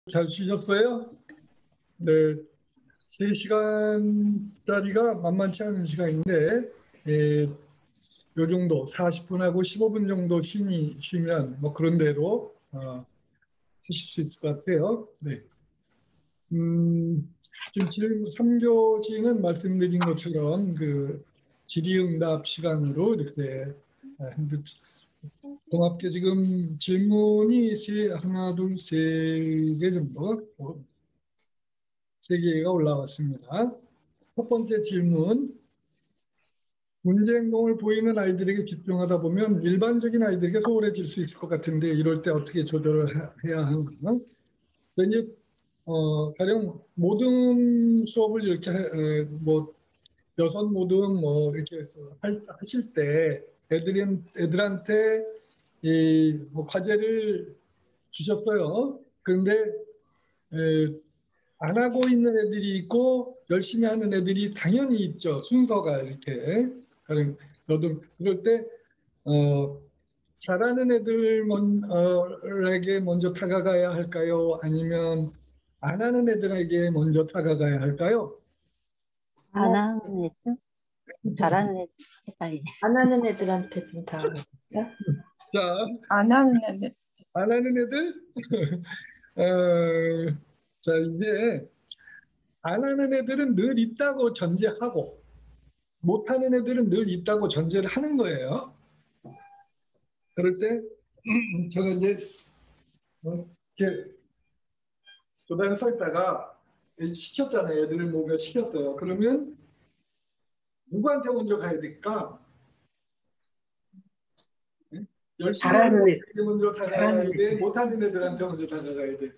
잘 쉬셨어요? 네, 3시간짜리가 만만치 않은 시간인데, 예, 요 정도 40분하고 15분 정도 쉬면 뭐 그런 대로 하실 수 있을 것 같아요. 네. 지금 3교시는 말씀드린 것처럼 그 질의응답 시간으로 이렇게 했는데, 종합게 지금 질문이 하나, 둘, 세 개 정도, 세 개가 올라왔습니다. 첫 번째 질문, 문제 행동을 보이는 아이들에게 집중하다 보면 일반적인 아이들에게 소홀해질 수 있을 것 같은데 이럴 때 어떻게 조절을 해야 하는가? 이제 가령 모든 수업을 이렇게 뭐 여섯 모든 뭐 이렇게 해서 하실 때 애들한테 이뭐 과제를 주셨어요. 그런데 안 하고 있는 애들이 있고 열심히 하는 애들이 당연히 있죠. 순서가 이렇게. 그럴 때 잘하는 애들에게 먼저 다가가야 할까요? 아니면 안 하는 애들에게 먼저 다가가야 할까요? 안 하는 애들? 잘하는 애들 헷갈리네. 안 하는 애들한테 좀 다. 자, 안 하는 애들. 안 하는 애들? 어, 자, 이제 안 하는 애들은 늘 있다고 전제하고 못하는 애들은 늘 있다고 전제를 하는 거예요. 그럴 때 제가 이제 이렇게 교단에 서 있다가 시켰잖아요. 애들을 뭔가 시켰어요. 그러면 누구한테 먼저 가야 될까? 열심히 하는 잘하는 애들한테 먼저 다가가야 돼? 못하는 애들한테 먼저 다가가야 돼?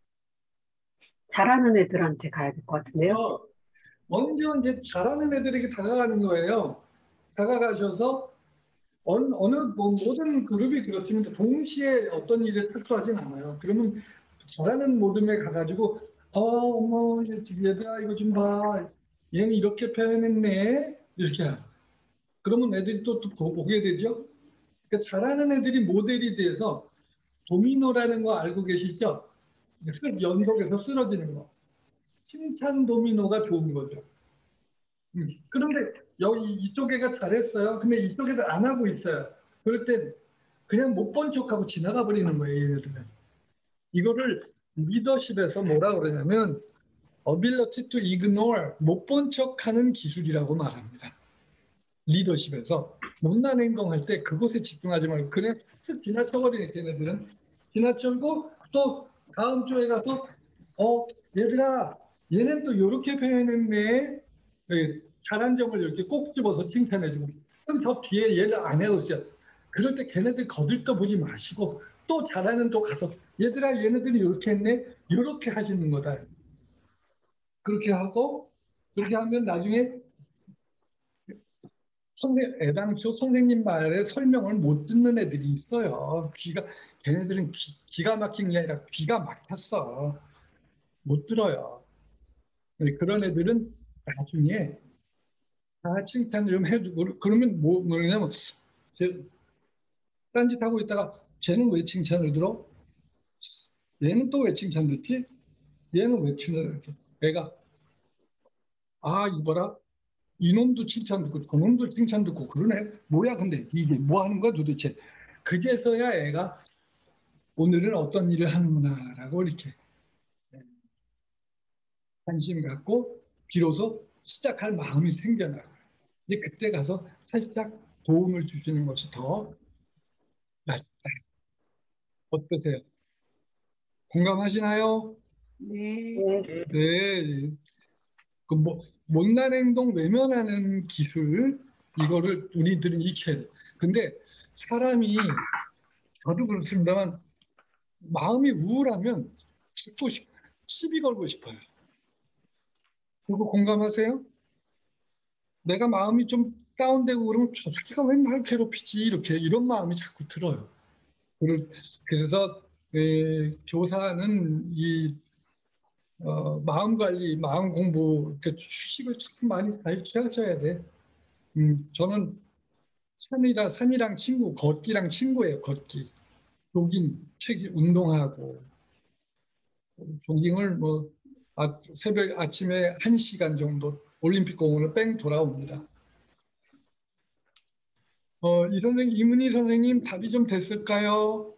잘하는 애들한테 가야 될 것 같은데요. 먼저 이제 잘하는 애들에게 다가가는 거예요. 다가가셔서 모든 그룹이 그렇지만 동시에 어떤 일에 특수하진 않아요. 그러면 잘하는 모둠에 가가지고 어머 얘들아 이거 좀 봐. 얘는 이렇게 표현했네. 이렇게. 그러면 애들이 또 보게 되죠. 그러니까 잘하는 애들이 모델이 돼서 도미노라는 거 알고 계시죠? 연속해서 쓰러지는 거. 칭찬 도미노가 좋은 거죠. 그런데 여기 이쪽 애가 잘했어요. 근데 이쪽 애들 안 하고 있어요. 그럴 땐 그냥 못 본 척하고 지나가 버리는 거예요. 얘네들은. 이거를 리더십에서 뭐라 그러냐면 ability to ignore, 못 본 척하는 기술이라고 말합니다. 리더십에서 못난 행동할 때 그곳에 집중하지 말고 그냥 쓱 지나쳐버리는 걔네들은 지나치고 또 다음 주에 가서 얘들아 얘는 또 이렇게 표현했네. 잘한 점을 이렇게 꼭 집어서 칭찬해주고 그럼 저 뒤에 얘들 안 해오세요. 그럴 때 걔네들 거들떠보지 마시고 또 잘하는 또 가서 얘들아 얘네들이 이렇게 했네. 이렇게 하시는 거다. 그렇게 하고 그렇게 하면 나중에 애당초 선생님 말에 설명을 못 듣는 애들이 있어요. 걔네들은 기가 막힌 게 아니라 귀가 막혔어. 못 들어요. 그런 애들은 나중에 다 칭찬을 좀 해주고, 그러면 뭐냐면, 딴짓하고 있다가, 쟤는 왜 칭찬을 들어? 얘는 또 왜 칭찬 듣지? 얘는 왜 칭찬을 듣지? 애가, 이거라. 이놈도 칭찬 듣고 저놈도 칭찬 듣고 그러네. 뭐야 근데 이게 뭐 하는 거야 도대체. 그제서야 애가 오늘은 어떤 일을 하는구나라고 이렇게 관심 갖고 비로소 시작할 마음이 생겨나요. 이제 그때 가서 살짝 도움을 주시는 것이 더 낫다. 어떠세요? 공감하시나요? 네. 네. 네. 못난 행동 외면하는 기술 이거를 우리들은 익혀야 돼. 근데 사람이 저도 그렇습니다만 마음이 우울하면 죽고 시비 걸고 싶어요. 그거 공감하세요? 내가 마음이 좀 다운되고 그러면 저 새끼가 왜 날 괴롭히지 이렇게 이런 마음이 자꾸 들어요. 그래서 교사는 이 마음 관리, 마음 공부, 휴식을 참 많이 가르쳐야 돼. 저는 산이랑 친구, 걷기랑 친구예요. 걷기, 조깅, 책, 운동하고 조깅을 뭐 새벽 아침에 1시간 정도 올림픽 공원을 뺑 돌아옵니다. 이 선생님, 이문희 선생님 답이 좀 됐을까요?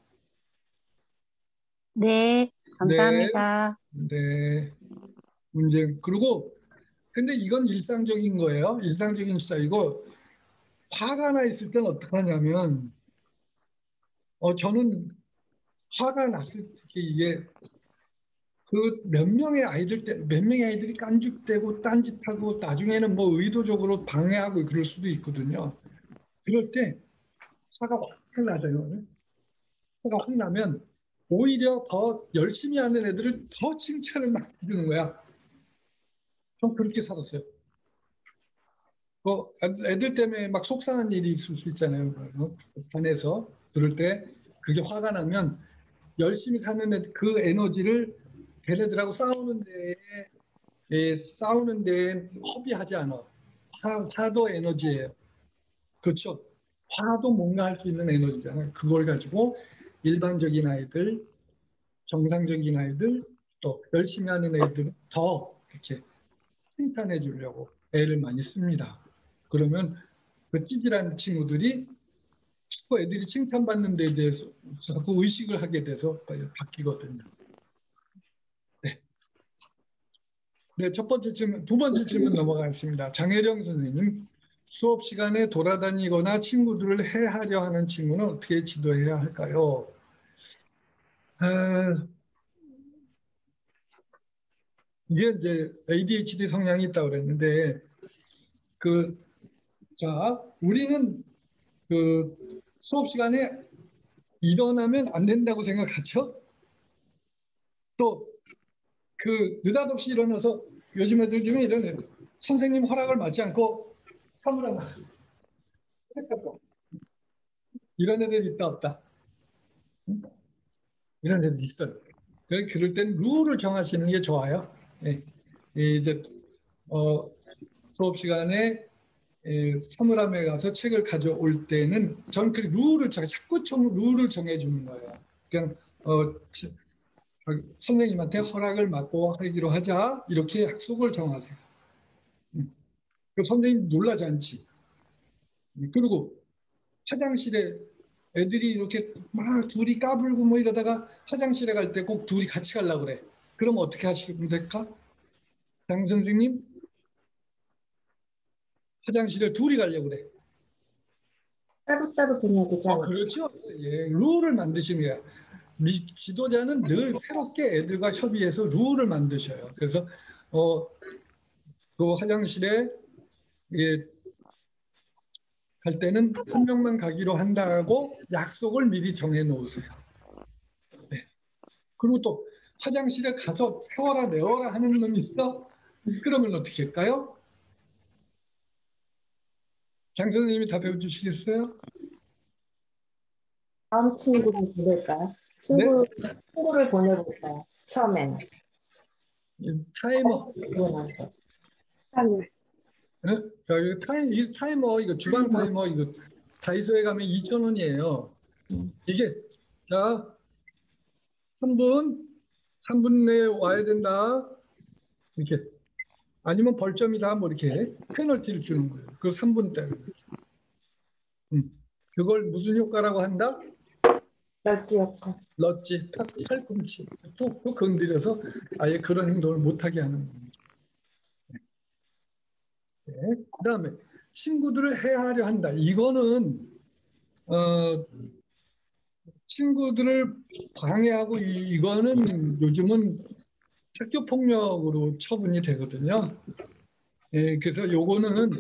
네, 네, 감사합니다. 네. 문제 그리고 근데 이건 일상적인 거예요. 일상적인 스타일이고 화가 나 있을 때는 어떻게 하냐면 저는 화가 났을 때 이게 그 몇 명의 아이들이 깐죽대고 딴짓하고 나중에는 뭐 의도적으로 방해하고 그럴 수도 있거든요. 그럴 때 화가 확 나요. 화가 확 나면 오히려 더 열심히 하는 애들을 더 칭찬을 막 해주는 거야. 좀 그렇게 살았어요. 애들 때문에 막 속상한 일이 있을 수 있잖아요. 반에서 그럴 때 그게 화가 나면 열심히 사는 그 에너지를 걔네들하고 싸우는 데에 허비하지 않아. 화도 에너지예요. 그렇죠? 화도 뭔가 할 수 있는 에너지잖아요. 그걸 가지고 일반적인 아이들, 정상적인 아이들, 또 열심히 하는 애들은 더 이렇게 칭찬해 주려고 애를 많이 씁니다. 그러면 그 찌질한 친구들이 자꾸 애들이 칭찬받는 데에 대해서 자꾸 의식을 하게 돼서 바뀌거든요. 네. 네, 두 번째 질문 넘어가겠습니다. 장혜령 선생님, 수업 시간에 돌아다니거나 친구들을 해하려 하는 친구는 어떻게 지도해야 할까요? 아, 이게 이제 ADHD 성향이 있다고 그랬는데, 우리는 수업 시간에 일어나면 안 된다고 생각하죠? 또 느닷없이 일어나서 요즘 애들 중에 이런 애들, 선생님 허락을 받지 않고 사물함 이런 애들 있다 없다. 이런 애들 있어요. 그럴 땐 룰을 정하시는 게 좋아요. 예. 이제 수업 시간에 사물함에 가서 책을 가져올 때는 저는 그 자꾸 룰을 정해주는 거예요. 그냥 선생님한테 허락을 받고 하기로 하자 이렇게 약속을 정하세요. 그럼 선생님 놀라지 않지. 그리고 화장실에 애들이 이렇게 막 둘이 까불고 뭐 이러다가 화장실에 갈 때 꼭 둘이 같이 가려고 그래. 그럼 어떻게 하시면 될까? 장 선생님 화장실에 둘이 가려고 그래. 따로따로 보내야 되지 않을까? 그렇죠. 예, 룰을 만드시는 거야. 지도자는 늘 새롭게 애들과 협의해서 룰을 만드셔요. 그래서 그 화장실에 예, 갈 때는 한 명만 가기로 한다고 약속을 미리 정해 놓으세요. 네. 그리고 또 화장실에 가서 세워라 내워라 하는 놈 있어? 그러면 어떻게 할까요? 장 선생님이 답해 주시겠어요? 다음 친구를 보낼까요? 네? 친구를 보내볼까요? 처음에는. 타이머. 그분한테. 한 네? 이 타이머, 이거 주방 타이머, 이거 다이소에 가면 2,000원이에요. 이게, 자, 3분 내에 와야 된다. 이렇게. 아니면 벌점이다. 뭐 이렇게 페널티를 주는 거예요. 그 3분대. 그걸 무슨 효과라고 한다? 멸치 역할. 렀지, 팔꿈치. 또 건드려서 아예 그런 행동을 못하게 하는 겁니다. 네. 그 다음에 친구들을 해하려 한다. 이거는 친구들을 방해하고 이거는 요즘은 학교 폭력으로 처분이 되거든요. 예, 그래서 요거는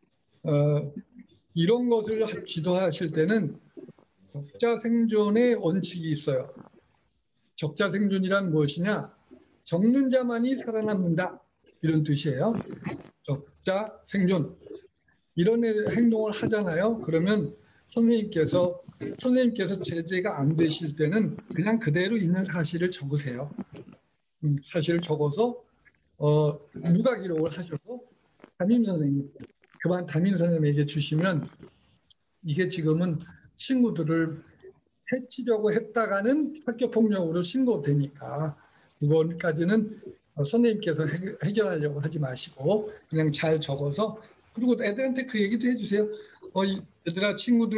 이런 것을 지도하실 때는 적자 생존의 원칙이 있어요. 적자 생존이란 무엇이냐? 적는 자만이 살아남는다. 이런 뜻이에요. 적자 생존. 이런 행동을 하잖아요. 그러면 선생님께서 제재가 안 되실 때는 그냥 그대로 있는 사실을 적으세요. 사실을 적어서 누가 기록을 하셔서 담임 선생님에게 주시면 이게 지금은 친구들을 해치려고 했다가는 학교 폭력으로 신고되니까 그거까지는 선생님께서 해결하려고 하지 마시고 그냥 잘 적어서 그리고 애들한테 그 얘기도 해주세요. 얘들아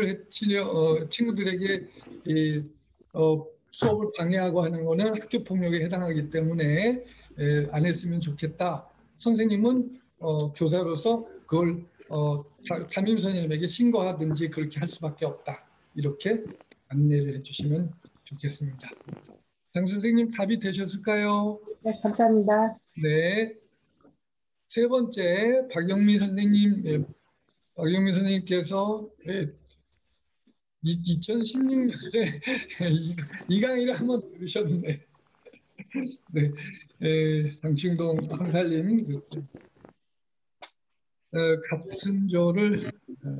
친구들에게 이, 수업을 방해하고 하는 거는 학교 폭력에 해당하기 때문에 안 했으면 좋겠다. 선생님은 교사로서 그걸 담임 선생님에게 신고하든지 그렇게 할 수밖에 없다. 이렇게 안내를 해주시면 좋겠습니다. 장 선생님 답이 되셨을까요? 네, 감사합니다. 네. 세 번째 박영민 선생님, 박영민 선생님께서 2016년에 이 강의를 한번 들으셨는데, 네, 장충동 황살님 갑순조를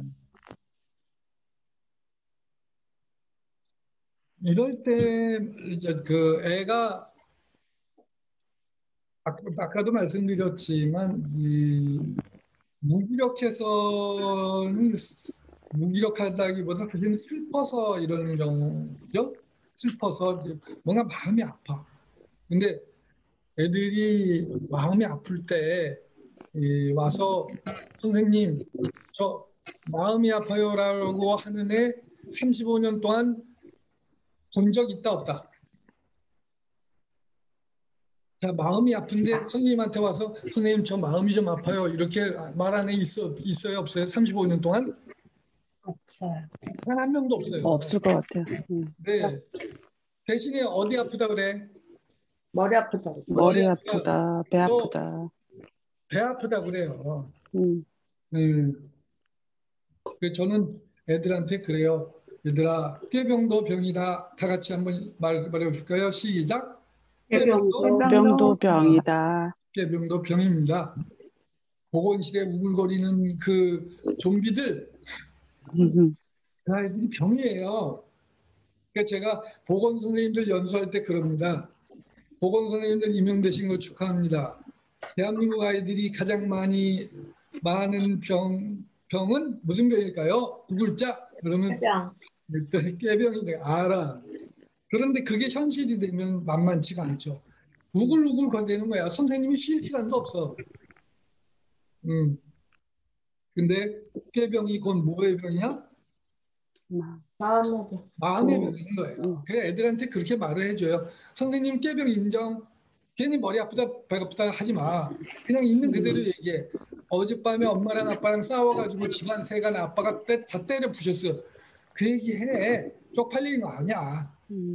이럴 때 이제 그 애가 아까도 말씀드렸지만 이 무기력해서는 무기력하다기보다 그냥 슬퍼서 이러는 경우죠. 슬퍼서 뭔가 마음이 아파. 근데 애들이 마음이 아플 때 와서 선생님 저 마음이 아파요라고 하는 애 35년 동안 본 적 있다 없다. 자, 마음이 아픈데 선생님한테 와서 선생님 저 마음이 좀 아파요 이렇게 말하는 애 있어요 없어요? 35년 동안? 없어요. 단 한 명도 없어요. 없을 것 같아요. 네. 대신에 어디 아프다 그래? 머리 아프다고. 머리 아프다, 배 또 아프다. 배 아프다 그래요. 음, 저는 애들한테 그래요. 얘들아, 꾀병도 병이다. 다 같이 한번 말해볼까요? 시작. 병도 병이다. 꾀병도 병입니다. 보건실에 우글거리는 그 좀비들, 그 아이들이 병이에요. 그러니까 제가 보건 선생님들 연수할 때 그럽니다. 보건 선생님들 임용되신 걸 축하합니다. 대한민국 아이들이 가장 많은 병은 무슨 병일까요? 두 글자? 그러면 꾀병인데 알아. 그런데 그게 현실이 되면 만만치가 않죠. 우글우글 거리는 거야. 선생님이 쉴 시간도 없어. 근데 꾀병이 곧 뭐의 병이야? 마음의 병인 거예요. 그래 애들한테 그렇게 말을 해줘요. 선생님 꾀병 인정. 괜히 머리 아프다 배가 아프다 하지 마. 그냥 있는 그대로 얘기해. 어젯밤에 엄마랑 아빠랑 싸워가지고 집안 세간 아빠가 다 때려 부셨어. 그 얘기해. 쪽팔리는 거 아니야.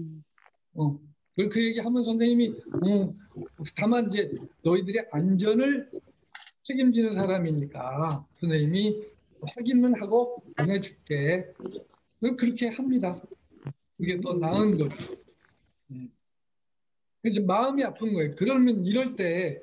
그 얘기하면 선생님이 다만 이제 너희들의 안전을 책임지는 사람이니까 선생님이 확인은 하고 보내줄게. 그렇게 합니다. 그게 더 나은 거죠. 이제 마음이 아픈 거예요. 그러면 이럴 때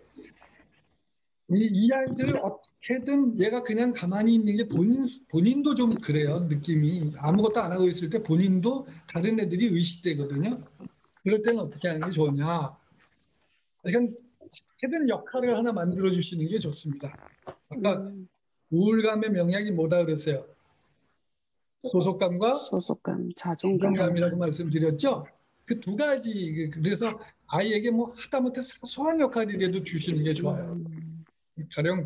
이 아이들을 어떻게든 얘가 그냥 가만히 있는 게 본인도 좀 그래요. 느낌이 아무것도 안 하고 있을 때 본인도 다른 애들이 의식되거든요. 그럴 때는 어떻게 하는 게 좋냐. 그러니까 어떻게든 역할을 하나 만들어 주시는 게 좋습니다. 아까 우울감의 명약이 뭐다 그랬어요? 소속감과 자존감. 자존감이라고 말씀드렸죠. 그 두 가지. 그래서 아이에게 뭐 하다못해 사소한 역할이라도 주시는 게 좋아요. 가령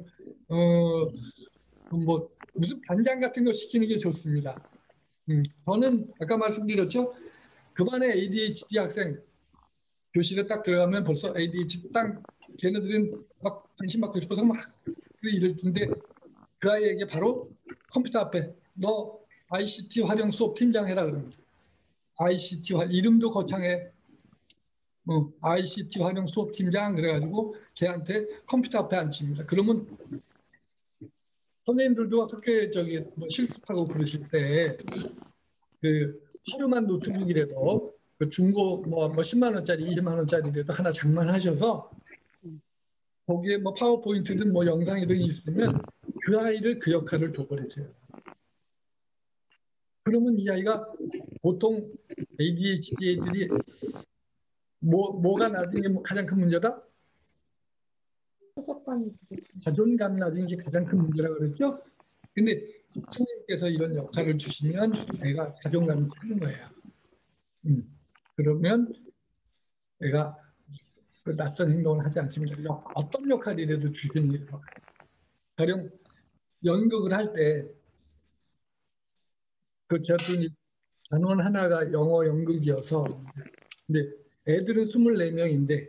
뭐 무슨 반장 같은 거 시키는 게 좋습니다. 저는 아까 말씀드렸죠. 그 반에 ADHD 학생 교실에 딱 들어가면 벌써 ADHD 딱 걔네들은 막 관심 받고 싶어서 막 이럴 텐데 그 아이에게 바로 컴퓨터 앞에 너 ICT 활용 수업 팀장 해라 그럽니다. ICT 이름도 거창해. ICT 활용 수업 팀장 그래가지고 걔한테 컴퓨터 앞에 앉힙니다. 그러면 선생님들도 학교에 뭐 실습하고 그러실 때 그 하루만 노트북이라도 그 중고 뭐 10만 원짜리, 20만 원짜리라도 하나 장만하셔서 거기에 뭐 파워포인트든 뭐 영상이든 있으면 그 아이를 그 역할을 줘버리세요. 그러면 이 아이가 보통 ADHD 애들이 뭐가 나중에 가장 큰 문제다? 자존감 낮은 게 가장 큰 문제라고 그랬죠? 근데 선생님께서 이런 역할을 주시면 애가 자존감이 크는 거예요. 그러면 애가 그 낯선 행동을 하지 않습니다. 어떤 역할이라도 주십니다. 가령 연극을 할 때 그 제가 또 단원 하나가 영어 연극이어서 근데 애들은 24명인데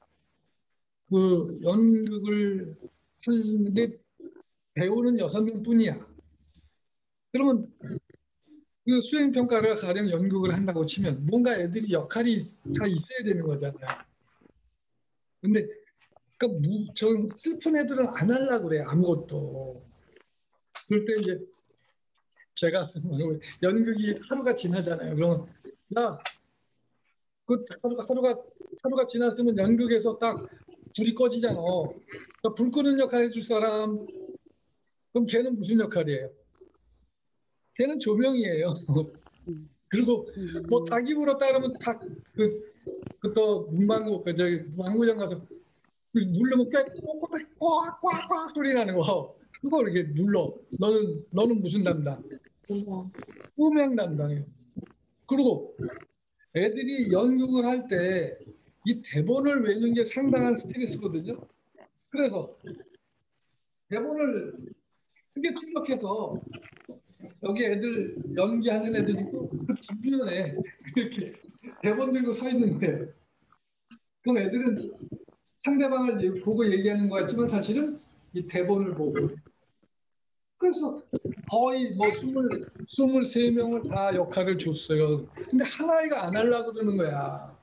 그 연극을 하는데 배우는 6명 뿐이야. 그러면 그 수행평가를 가령 연극을 한다고 치면 뭔가 애들이 역할이 다 있어야 되는 거잖아요. 근데 저 슬픈 애들은 안 하려고 그래 아무것도. 그럴 때 이제 제가 연극이 하루가 지나잖아요. 그러면 야, 그 하루가 지났으면 연극에서 딱 불이 꺼지잖아. 불 끄는 역할 해줄 사람. 그럼 걔는 무슨 역할이에요? 걔는 조명이에요. 그리고 뭐 닭이 물었다 그러면 닭그또 문방구 저기 문방구점 가서 누르면 꽉꽉꽉 소리 나는 거. 그거 이렇게 눌러. 너는 무슨 담당? 음향 담당이에요. 그리고 애들이 연극을 할 때 이 대본을 외우는 게 상당한 스트레스거든요. 그래서 대본을 크게 출력해서 여기 애들 연기하는 애들 있고 그 뒷면에 이렇게 대본 들고 서 있는 거예요. 그럼 애들은 상대방을 보고 얘기하는 것 같지만 사실은 이 대본을 보고. 그래서 거의 뭐 23명을 다 역할을 줬어요. 근데 하나이가 안 하려고 그러는 거야.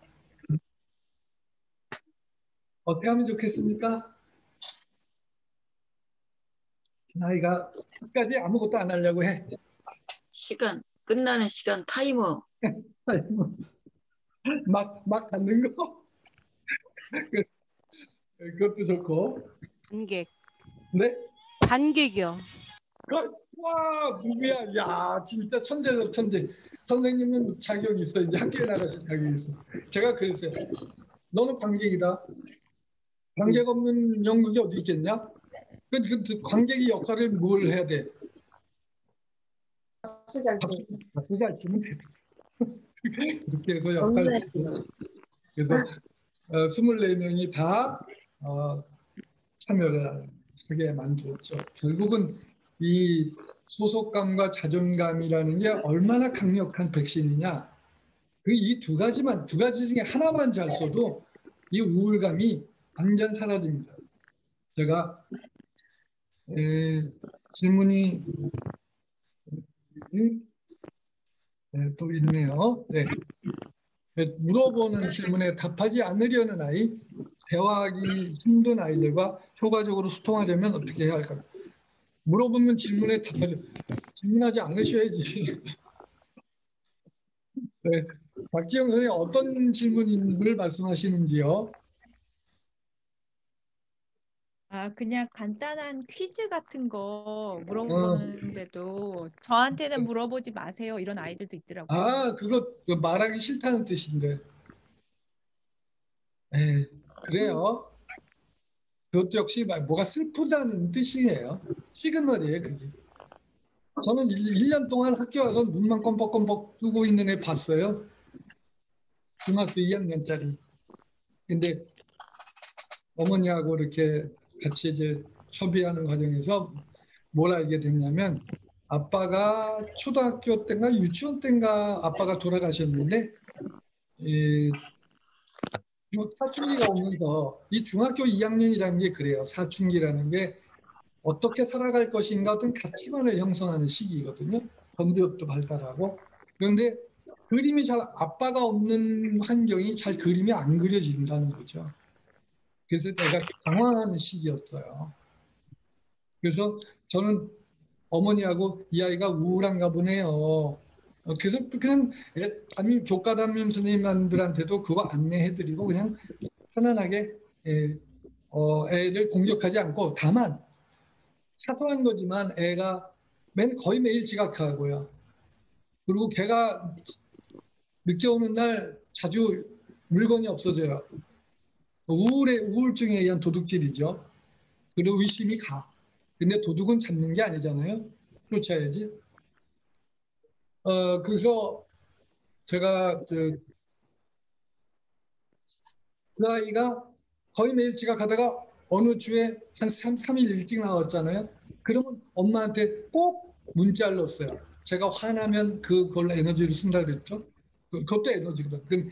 어떻게 하면 좋겠습니까? 하나이가 끝까지 아무것도 안 하려고 해. 끝나는 시간 타이머. 막 닫는 거? 그것도 좋고. 관객. 네? 관객이요. 와, 누구야? 야, 진짜 천재다, 천재. 선생님은 자격이 있어. 이제 학교에 나가서 자격이 있어. 제가 그랬어요. 너는 관객이다. 관객 없는 연극이 어디 있겠냐? 관객이 역할을 뭘 해야 돼? 박수 잘 치. 박수 잘 치면 돼. 그렇게 해서 역할. 그래서 24명이 다 참여를 하게 만들었죠. 결국은 이 소속감과 자존감이라는 게 얼마나 강력한 백신이냐. 이 두 가지 중에 하나만 잘 써도 이 우울감이 완전 사라집니다. 제가 질문이 또 있네요. 네. 물어보는 질문에 답하지 않으려는 아이, 대화하기 힘든 아이들과 효과적으로 소통하려면 어떻게 해야 할까요? 물어보면 질문에 답하죠. 질문하지 않으셔야지. 네. 박지영 선생님 어떤 질문을 말씀하시는지요? 그냥 간단한 퀴즈 같은 거 물어보는데도 저한테는 물어보지 마세요. 이런 아이들도 있더라고요. 그거 말하기 싫다는 뜻인데. 네, 그래요. 그것도 역시 뭐가 슬프다는 뜻이에요. 시그널이에요, 그게. 저는 1년 동안 학교 와서 눈만 껌뻑껌뻑 뜨고 있는 애 봤어요. 중학교 2학년짜리. 근데 어머니하고 이렇게 같이 이제 협의하는 과정에서 뭘 알게 됐냐면 아빠가 초등학교 때인가 유치원 때인가 아빠가 돌아가셨는데 사춘기가 오면서 이 중학교 2학년이라는 게 그래요. 사춘기라는 게 어떻게 살아갈 것인가 어떤 가치관을 형성하는 시기거든요. 전두엽도 발달하고. 그런데 그림이 아빠가 없는 환경이 잘 그림이 안 그려진다는 거죠. 그래서 내가 당황하는 시기였어요. 그래서 저는 어머니하고 이 아이가 우울한가 보네요. 그래서 그냥 교과 담임 선생님들한테도 그거 안내해드리고 그냥 편안하게 애를 공격하지 않고 다만 사소한 거지만 애가 거의 매일 지각하고요. 그리고 걔가 늦게 오는 날 자주 물건이 없어져요. 우울증에 의한 도둑질이죠. 그리고 의심이 가. 근데 도둑은 잡는 게 아니잖아요. 쫓아야지. 그래서 제가 그 아이가 거의 매일 지각하다가 어느 주에 한 3일 일찍 나왔잖아요. 그러면 엄마한테 꼭 문자를 넣었어요. 제가 화나면 그걸로 에너지를 쓴다 그랬죠. 그것도 에너지거든. 그럼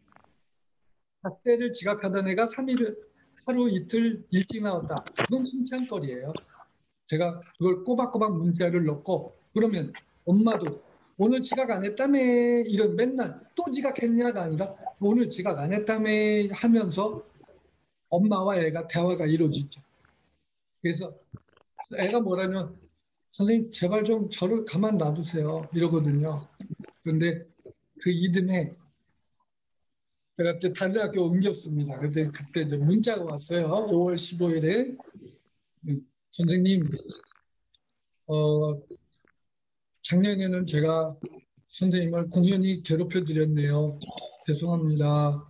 잣대를 지각하던 애가 3일 하루 이틀 일찍 나왔다. 그건 칭찬거리예요. 제가 그걸 꼬박꼬박 문자를 넣고 그러면 엄마도 오늘 지각 안 했다며 이런 맨날 또 지각했냐가 아니라 오늘 지각 안 했다며 하면서 엄마와 애가 대화가 이루어지죠. 그래서 애가 뭐라면 선생님 제발 좀 저를 가만 놔두세요 이러거든요. 그런데 그 이듬해 제가 이제 다른 학교 옮겼습니다. 근데 그때 이제 문자가 왔어요. 5월 15일에 선생님 작년에는 제가 선생님을 공연히 괴롭혀 드렸네요. 죄송합니다.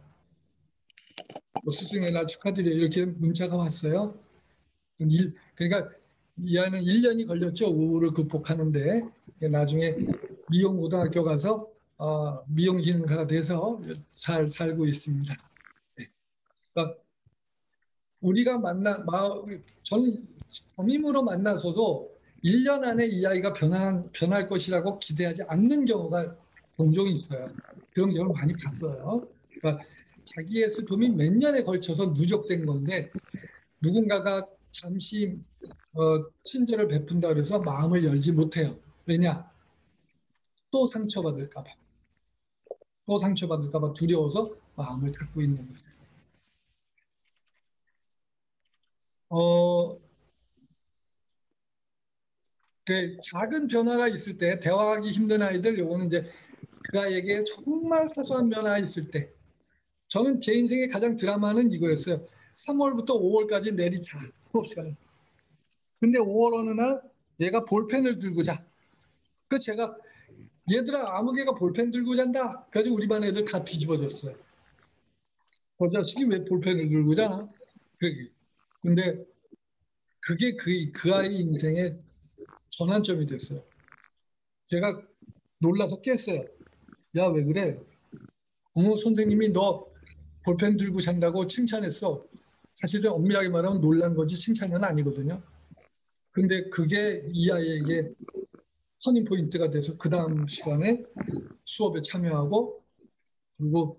스승의 날 축하드려요. 이렇게 문자가 왔어요. 그러니까 이 아이는 1년이 걸렸죠. 우울을 극복하는데 나중에 미용고등학교 가서 미용기능사가 돼서 잘 살고 있습니다. 네. 그러니까 우리가 저는 범임으로 만나서도 1년 안에 이 아이가 변할 것이라고 기대하지 않는 경우가 종종 있어요. 그런 경우를 많이 봤어요. 그러니까 자기의 슬픔이 몇 년에 걸쳐서 누적된 건데 누군가가 잠시 친절을 베푼다 그래서 마음을 열지 못해요. 왜냐? 또 상처받을까 봐. 또 상처받을까 봐 두려워서 마음을 닫고 있는 거죠. 작은 변화가 있을 때 대화하기 힘든 아이들 요거는 이제 그 아이에게 정말 사소한 변화가 있을 때 저는 제 인생의 가장 드라마는 이거였어요. 3월부터 5월까지 내리자. 근데 5월 어느 날 얘가 볼펜을 들고 자. 그 제가 얘들아 아무개가 볼펜 들고 잔다. 그래서 우리 반 애들 다 뒤집어졌어요. 저 자식이 왜 볼펜을 들고 자나? 근데 그게 그 아이 인생의 전환점이 됐어요. 제가 놀라서 깼어요. 야, 왜 그래? 선생님이 너 볼펜 들고 잔다고 칭찬했어. 사실은 엄밀하게 말하면 놀란 거지 칭찬은 아니거든요. 근데 그게 이 아이에게 터닝 포인트가 돼서 그 다음 시간에 수업에 참여하고 그리고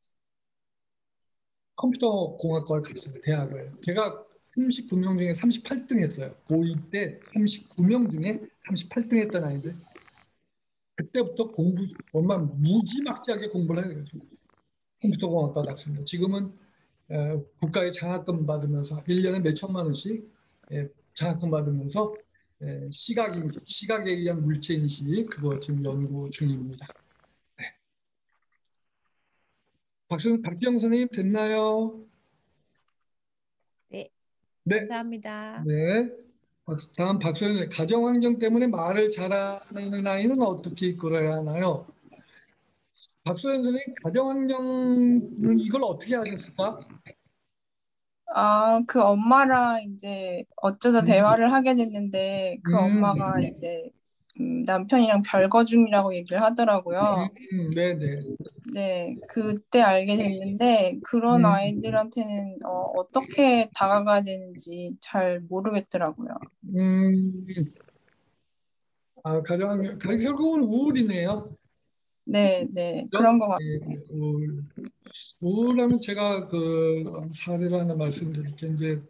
컴퓨터 공학과를 갔어요. 대학을. 제가 39명 중에 38등 했어요. 고2 때 39명 중에 38등 했던 아이들. 그때부터 정말 무지막지하게 공부를 해요. 컴퓨터 공학과 갔습니다. 지금은 국가의 장학금 받으면서 1년에 몇 천만 원씩 장학금 받으면서 시각에 의한 물체인식 그거 지금 연구 중입니다. 네. 박지영 선생님 됐나요? 네. 네. 감사합니다. 네. 다음 박소연 선생님. 가정 환경 때문에 말을 잘하는 아이는 어떻게 이끌어야 하나요? 박소연 선생님 가정 환경은 이걸 어떻게 하셨을까? 그 엄마랑 이제 어쩌다 대화를 하게 됐는데 그 엄마가 이제 남편이랑 별거 중이라고 얘기를 하더라고요. 네네. 네, 그때 알게 됐는데 그런 아이들한테는 어떻게 다가가야 되는지 잘 모르겠더라고요. 가정 환경 결국은 우울이네요. 네, 네, 그런 것 같아요. 우울하면 제가 그 사례를 하나 말씀드릴 게 이제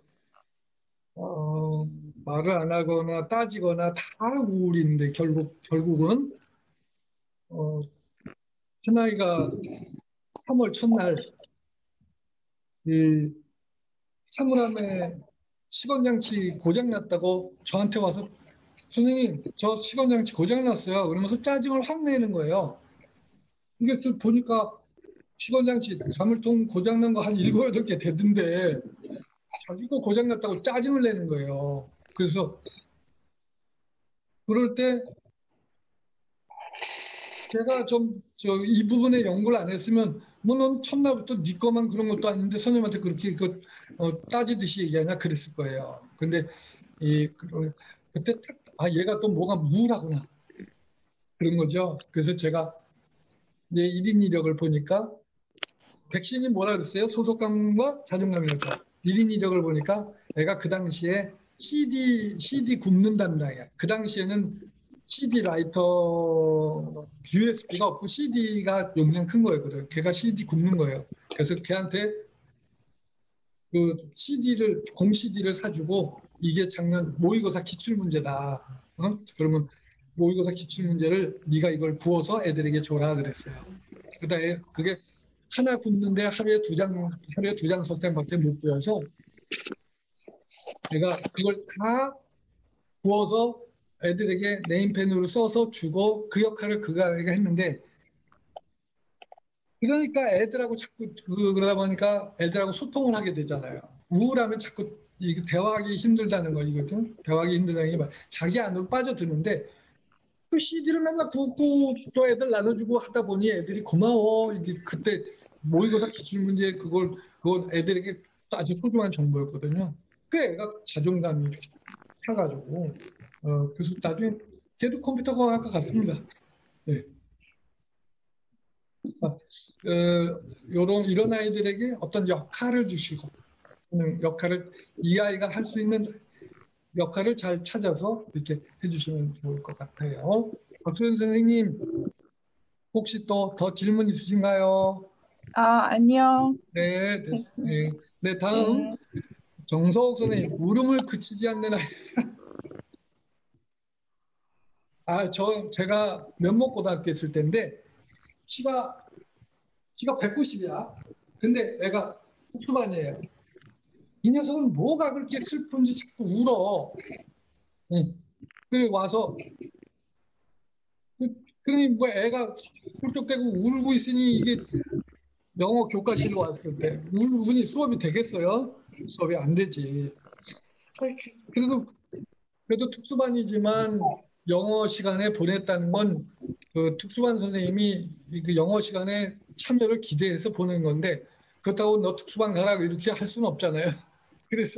말을 안 하거나 따지거나 다 우울인데 결국은 큰아이가 3월 첫날 이 사물함에 시건장치 고장났다고 저한테 와서 선생님 저 시건장치 고장났어요. 그러면서 짜증을 확 내는 거예요. 이게 또 보니까 시건장치 자물통 고장난 거 한 7, 8개 됐는데 자기가 고장났다고 짜증을 내는 거예요. 그래서 그럴 때 제가 좀 이 부분에 연구를 안 했으면 뭐 넌 첫날부터 네 거만 그런 것도 아닌데 선생님한테 그렇게 따지듯이 얘기하냐 그랬을 거예요. 근데 그때 얘가 또 뭐가 우울하구나 그런 거죠. 그래서 제가 이제 1인 2력을 보니까 백신이 뭐라 그랬어요? 소속감과 자존감이랄까. 1인 이력을 보니까 애가 그 당시에 CD 굽는 담당이야. 그 당시에는 CD 라이터 USB가 없고 CD가 용량 큰 거였거든. 걔가 CD 굽는 거예요. 그래서 걔한테 그 공 CD를 사주고 이게 작년 모의고사 기출 문제다. 그러면 모의고사 기출 문제를 네가 이걸 구워서 애들에게 줘라 그랬어요. 그다음에 그게 하나 굽는데 하루에 두 장 석장밖에 못 구워서 내가 그걸 다 구워서 애들에게 네임펜으로 써서 주고 그 역할을 그가 했는데 그러니까 애들하고 자꾸 그러다 보니까 애들하고 소통을 하게 되잖아요. 우울하면 자꾸 이게 대화하기 힘들다는 거거든. 대화하기 힘들다는 게 자기 안으로 빠져드는데 그 CD를 맨날 굽고 또 애들 나눠주고 하다 보니 애들이 고마워. 이게 그때 모의고사 기출문제 그걸 애들에게 아주 소중한 정보였거든요. 그 애가 자존감이 차가지고 그래서 나중에 걔도 컴퓨터공학과 갔습니다. 네. 이런 아이들에게 어떤 역할을 주시고 역할을 이 아이가 할 수 있는 역할을 잘 찾아서 이렇게 해주시면 좋을 것 같아요. 박수현 선생님 혹시 또 더 질문 있으신가요? 아니요. 네, 됐습니다. 네, 다음 네. 정서욱 선생님 울음을 그치지 않는 아이. 제가 면목고등학교 있을 때인데 키가 190이야. 근데 애가 특수반이에요. 이 녀석은 뭐가 그렇게 슬픈지 자꾸 울어. 응. 그리고 와서 그러니 뭐 애가 훌쩍대고 울고 있으니 이게 영어 교과실로 왔을 때 울분이 수업이 되겠어요? 수업이 안 되지. 그래도 특수반이지만 영어 시간에 보냈다는 건 그 특수반 선생님이 그 영어 시간에 참여를 기대해서 보낸 건데 그렇다고 너 특수반 가라 이렇게 할 수는 없잖아요. 그래서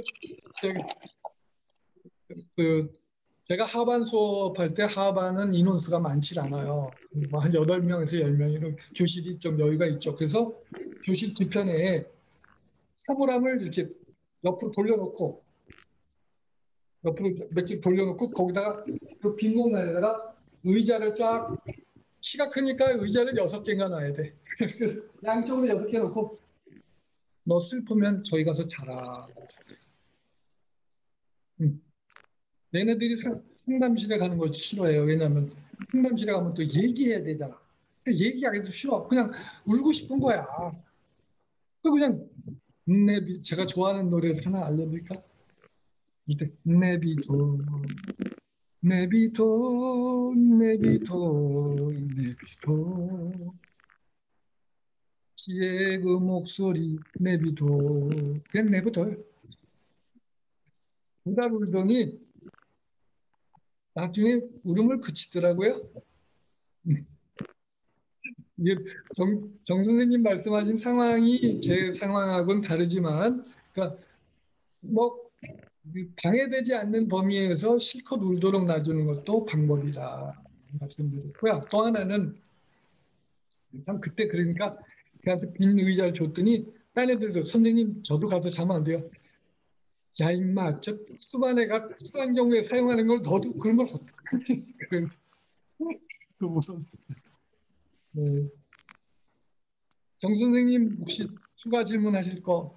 제가 하반 수업할 때 하반은 인원수가 많지 않아요. 뭐한 8명에서 10명이 교실이 좀 여유가 있죠. 그래서 교실 뒤편에 사물함을 이렇게 옆으로 몇 개 돌려놓고 거기다가 그 빈 공간에다가 의자를 쫙 키가 크니까 의자를 6개인가 놔야 돼. 그래서 양쪽으로 6개 놓고 너 슬프면 저희 가서 자라. 얘네들이 상담실에 가는 걸 싫어해요. 왜냐하면 상담실에 가면 또 얘기해야 되잖아. 얘기하기도 싫어. 그냥 울고 싶은 거야. 그냥 제가 좋아하는 노래 하나 알려드릴까? 이때 내비둬 내비둬 내비둬 내비둬 지의 그 목소리 내비둬 그냥 내비둬요. 두달 울더니 나중에 울음을 그치더라고요. 이게 정 선생님 말씀하신 상황이 제 상황하고는 다르지만 그러니까 뭐 방해되지 않는 범위에서 실컷 울도록 놔주는 것도 방법이다 말씀드렸고요. 또 하나는 참 그때 그러니까 걔한테 빈 의자를 줬더니 딴 애들도 선생님 저도 가서 자면 안 돼요. 야 임마 저 수반 애가 수반 경우에 사용하는 걸 너도 그런 걸 어떡하니. 그 무슨 네. 정 선생님 혹시 추가 질문하실 거?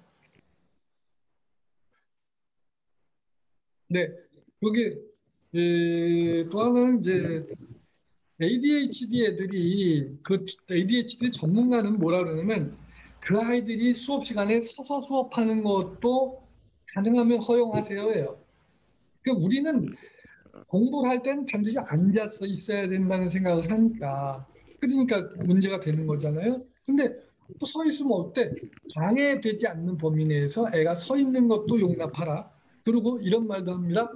네, 여기 또 하나는 이제 ADHD 애들이 그 ADHD 전문가는 뭐라 그러냐면 그 아이들이 수업 시간에 서서 수업하는 것도 가능하면 허용하세요예요. 그러니까 우리는 공부를 할 때는 반드시 앉아서 있어야 된다는 생각을 하니까 그러니까 문제가 되는 거잖아요. 근데 또 서 있으면 어때? 방해되지 않는 범위 내에서 애가 서 있는 것도 용납하라. 그리고 이런 말도 합니다.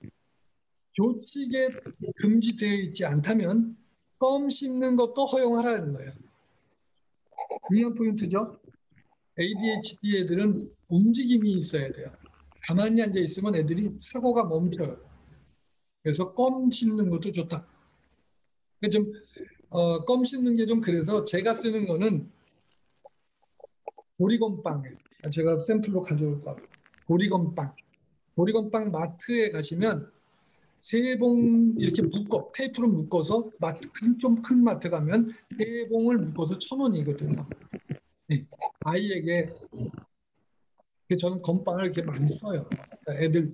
교칙에 금지되어 있지 않다면 껌 씹는 것도 허용하라는 거예요. 중요한 포인트죠. ADHD 애들은 움직임이 있어야 돼요. 가만히 앉아 있으면 애들이 사고가 멈춰요. 그래서 껌 씹는 것도 좋다. 좀 껌 씹는 게 좀 그래서 제가 쓰는 거는 보리건빵 제가 샘플로 가져올까. 보리건빵 마트에 가시면 세 봉 이렇게 테이프로 묶어서 좀 큰 마트 가면 세 봉을 묶어서 1,000원이거든요. 네. 아이에게 저는 건빵을 이렇게 많이 써요. 애들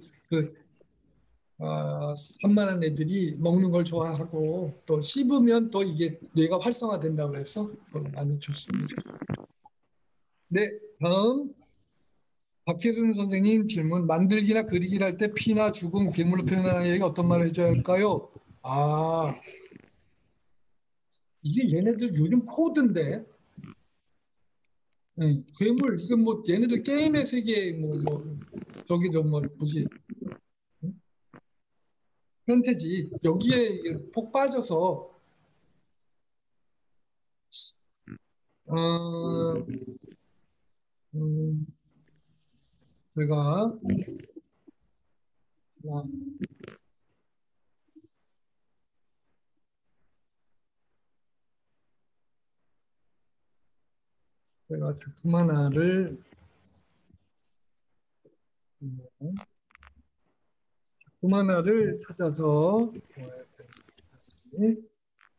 산만한 애들이 먹는 걸 좋아하고 또 씹으면 또 이게 뇌가 활성화된다고 해서 많이 좋습니다. 네, 다음 박혜순 선생님 질문. 만들기나 그리기를 할 때 피나 죽음, 괴물로 표현하는 얘기 어떤 말을 해줘야 할까요? 이게 얘네들 요즘 코드인데 괴물 이건 뭐 얘네들 게임의 세계 저기 뭐지 판타지 여기에 폭 빠져서 제가 작품 하나를 찾아서 보여야 되는데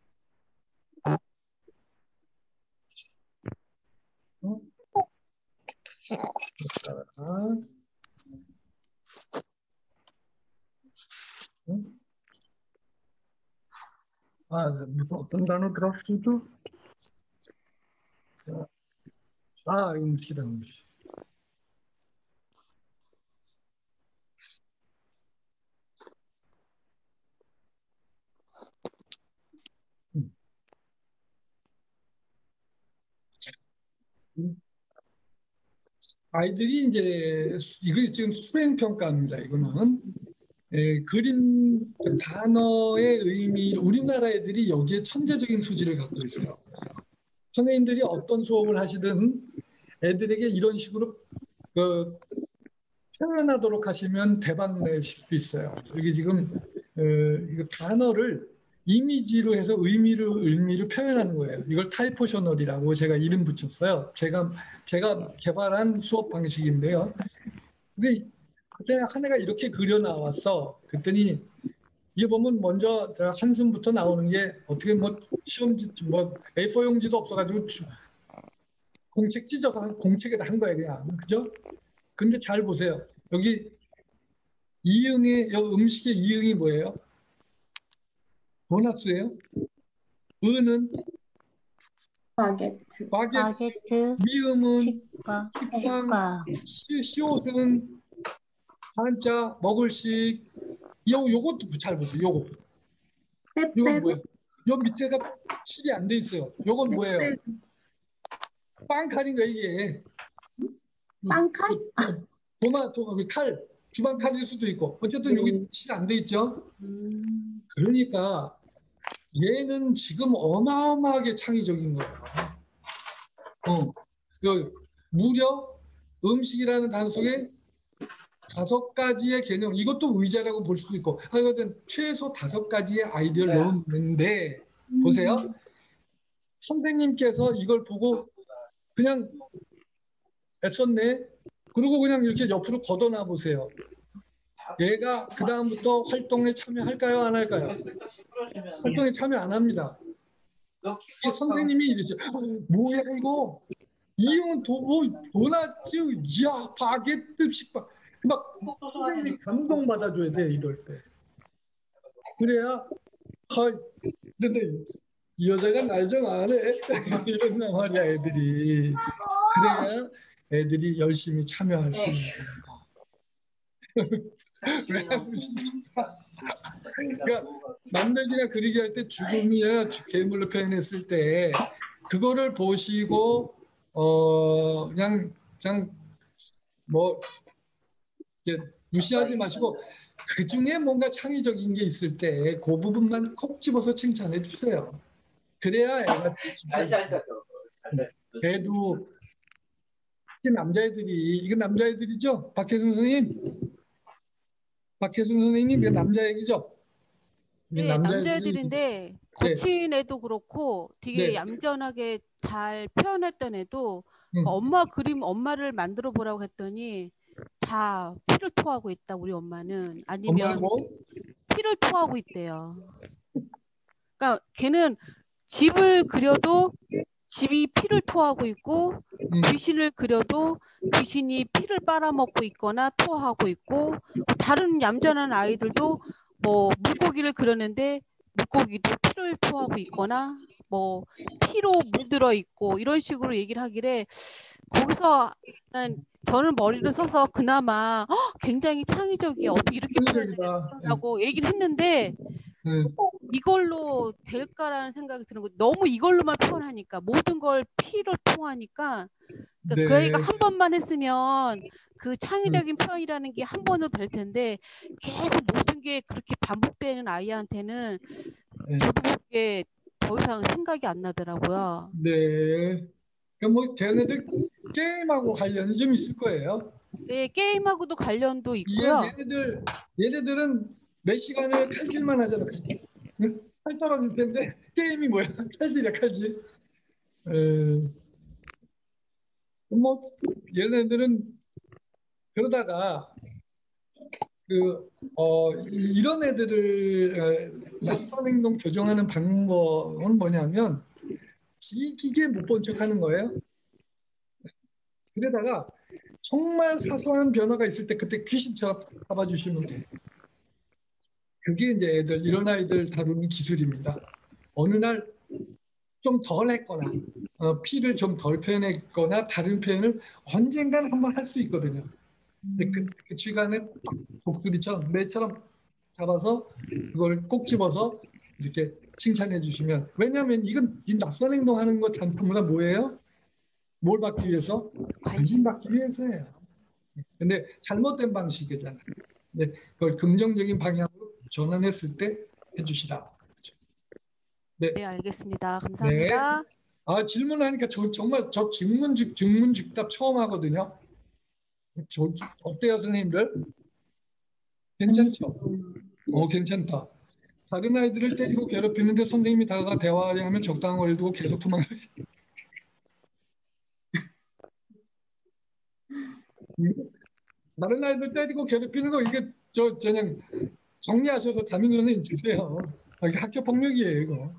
무슨 어떤 단어 들었어도 음식이다. 아이들이 이제 이거 지금 수행 평가입니다. 이거는 그림 단어의 의미, 우리나라 애들이 여기에 천재적인 소질을 갖고 있어요. 선생님들이 어떤 수업을 하시든 애들에게 이런 식으로 표현하도록 하시면 대박 내실 수 있어요. 여기 지금 이거 단어를 이미지로 해서 의미를 표현하는 거예요. 이걸 타이포셔널이라고 제가 이름 붙였어요. 제가 개발한 수업 방식인데요. 근데 그때 한 애가 이렇게 그려 나왔어. 그랬더니 이게 보면 먼저 한숨부터 나오는 게 어떻게 시험지 A4 용지도 없어가지고 공책 찢어서 공책에다 한 거예요, 그냥. 그죠? 근데 잘 보세요. 여기 음식의 이응이 뭐예요? 도넛이에요. 은은 바게트, 미음은 식과, 식빵, 시옷은 한자, 먹을식. 요것도 잘 보세요. 요건 뭐예요? 요 밑에가 칠이 안 돼 있어요. 요건 뭐예요? 빵칼인 거예요, 이게. 빵칼? 도마토, 칼, 주방 칼일 수도 있고. 어쨌든 여기 칠 안 돼 있죠? 그러니까 얘는 지금 어마어마하게 창의적인 거예요. 무려 음식이라는 단어 속에 5가지의 개념, 이것도 의자라고 볼 수도 있고, 하여튼 최소 5가지의 아이디어를 넣었는데, 보세요. 선생님께서 이걸 보고 그냥 애썼네. 그리고 그냥 이렇게 옆으로 걷어놔 보세요. 얘가 그 다음부터 활동에 참여할까요? 안 할까요? 활동에 참여 안 합니다. 이게 선생님이 이러죠. 뭐야 이거? 이용은 도넛, 이야 바게트, 식빵. 막 선생님이 감동받아줘야 돼 이럴 때. 그래야 근데 이 여자가 날 좀 아네 이런단 말이야 애들이. 그래야 애들이 열심히 참여할 수 있는 거야. 그러니까 만들기나 그리기 할 때 죽음이나 괴물로 표현했을 때 그거를 보시고 그냥 뭐 무시하지 마시고 그 중에 뭔가 창의적인 게 있을 때 그 부분만 콕 집어서 칭찬해 주세요. 그래야 애가 애도 이게 남자애들이죠? 박혜순 선생님 이게 남자 얘기죠? 네, 남자애들인데 거친 애도 그렇고 되게 네. 얌전하게 잘 표현했던 애도 음. 엄마를 만들어 보라고 했더니 다 피를 토하고 있다, 우리 엄마는. 아니면 엄마고 피를 토하고 있대요. 그러니까 걔는 집을 그려도 집이 피를 토하고 있고, 귀신을 그려도 귀신이 피를 빨아먹고 있거나 토하고 있고, 다른 얌전한 아이들도 뭐 물고기를 그렸는데 물고기도 피를 토하고 있거나 뭐 피로 물들어 있고 이런 식으로 얘기를 하길래, 거기서 약간 저는 머리를 써서 그나마 굉장히 창의적이야, 어떻게 이렇게 창의적이다. 표현하고 얘기를 했는데 이걸로 될까라는 생각이 드는 거. 너무 이걸로만 표현하니까, 모든 걸 피로 통하니까, 그러니까 그 아이가 한 번만 했으면 그 창의적인 표현이라는 게 한 번도 될 텐데, 계속 모든 게 그렇게 반복되는 아이한테는 저도 그게 더 이상 생각이 안 나더라고요. 네. 그러니까 뭐 걔네들 게임하고 관련이 좀 있을 거예요. 네, 게임하고도 관련도 있고요. 얘네들은 몇 시간을 칼질만 하잖아. 응? 칼 떨어질 텐데 게임이 뭐야? 칼질이야, 칼질. 뭐 얘네들은 그러다가 이런 애들을 낯선 행동 교정하는 방법은 뭐냐면 지기게 못 본 척하는 거예요. 그러다가 정말 사소한 변화가 있을 때 그때 귀신처럼 잡아주시면 돼요. 그게 이제 이런 아이들 다루는 기술입니다. 어느 날 좀 덜 했거나 피를 좀 덜 표현했거나 다른 표현을 언젠간 한번 할 수 있거든요. 근데 그 시간에 독수리처럼 매처럼 잡아서 그걸 꼭 집어서 이렇게 칭찬해 주시면, 왜냐하면 이건 이 낯선 행동하는 것 전부가 뭐예요? 뭘 받기 위해서? 관심 받기 위해서예요. 근데 잘못된 방식이잖아요. 근데 그걸 긍정적인 방향으로 전환했을 때 해주시라. 네, 네, 알겠습니다. 감사합니다. 네. 질문하니까 정말 저 증문즉답 처음 하거든요. 어때요, 선생님들? 괜찮죠? 괜찮다. 다른 아이들을 때리고 괴롭히는데 선생님이 다가가 대화하려 하면 적당한 거리를 두고 계속 도망가기. 다른 아이들 때리고 괴롭히는 거 이게 그냥 정리하셔서 담임 선생님 주세요. 이게 학교 폭력이에요, 이거.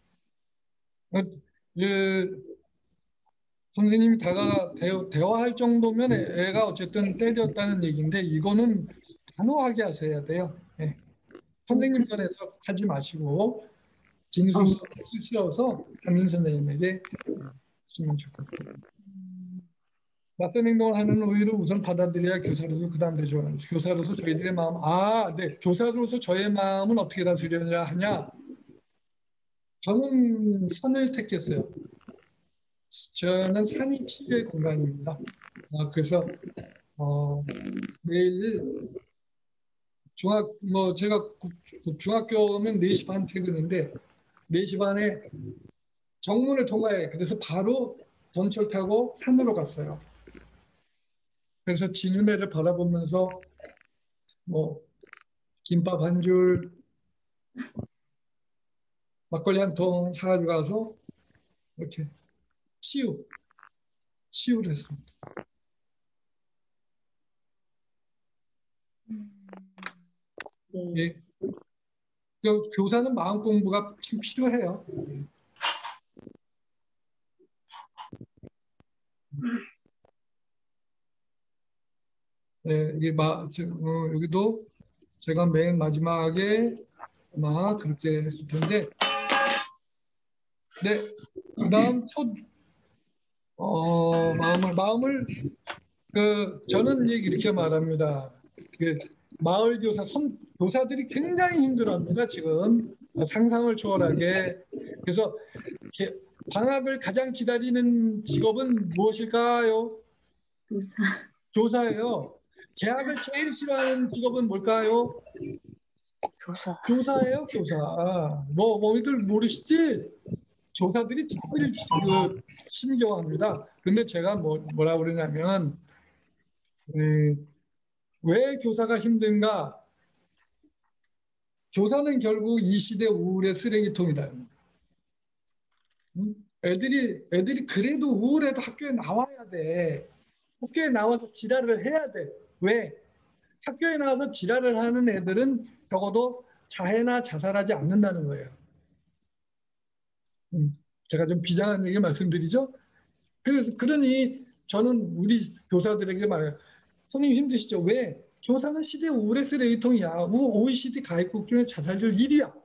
선생님이 다가가 대화할 정도면 애가 어쨌든 때렸다는 얘기인데, 이거는 단호하게 하셔야 돼요. 네. 선생님 편에서 하지 마시고 진술 쓰셔서 담임 선생님에게 하시면 좋겠어요. 낯선 행동을 하는 우위를 우선 받아들여야 교사로서 그 다음 되죠. 교사로서 저희들의 마음, 네. 교사로서 저의 마음은 어떻게 다스려야 하냐? 저는 산을 택했어요. 저는 산이 치유의 공간입니다. 그래서 매일 제가 중학교면 4시 반 퇴근인데 4시 반에 정문을 통과해. 그래서 바로 전철 타고 산으로 갔어요. 그래서 진운해를 바라보면서 김밥 한 줄, 막걸리 한 통 사가지고 가서 이렇게 치유를 했습니다. 예. 교사는 마음 공부가 필요해요. 네, 여기도 제가 맨 마지막에 아마 그렇게 했을 텐데, 네, 그다음 마음을 저는 이렇게 말합니다. 마을 교사들이 굉장히 힘들어합니다. 지금 상상을 초월하게. 그래서 방학을 가장 기다리는 직업은 무엇일까요? 교사예요. 개학을 제일 싫어하는 직업은 뭘까요? 교사예요, 교사. 너희들 모르시지? 교사들이 제일 힘겨워합니다. 근데 제가 뭐라 그러냐면, 왜 교사가 힘든가? 교사는 결국 이 시대 우울의 쓰레기통이다. 애들이 그래도 우울해도 학교에 나와야 돼. 학교에 나와서 지랄을 해야 돼. 왜? 학교에 나와서 지랄을 하는 애들은 적어도 자해나 자살하지 않는다는 거예요. 제가 좀 비장한 얘기 말씀드리죠. 그래서 그러니 저는 우리 교사들에게 말해요. 선생님 힘드시죠? 왜? 교사는 시대 우울의 쓰레기통이야. OECD 가입국 중에 자살률 1위야.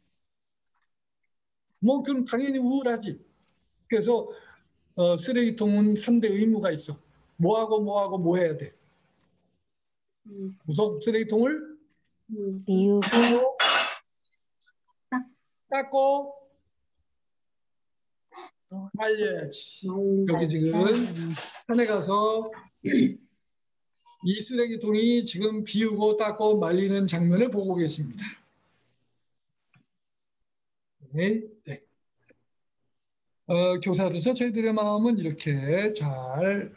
뭐 그럼 당연히 우울하지. 그래서 쓰레기통은 3대 의무가 있어. 뭐하고 뭐 해야 돼. 우선 쓰레기통을 비우고 닦고 말려야지. 여기 지금 산에 가서 이 쓰레기통이 지금 비우고 닦고 말리는 장면을 보고 계십니다. 네. 네. 교사로서 저희들의 마음은 이렇게 잘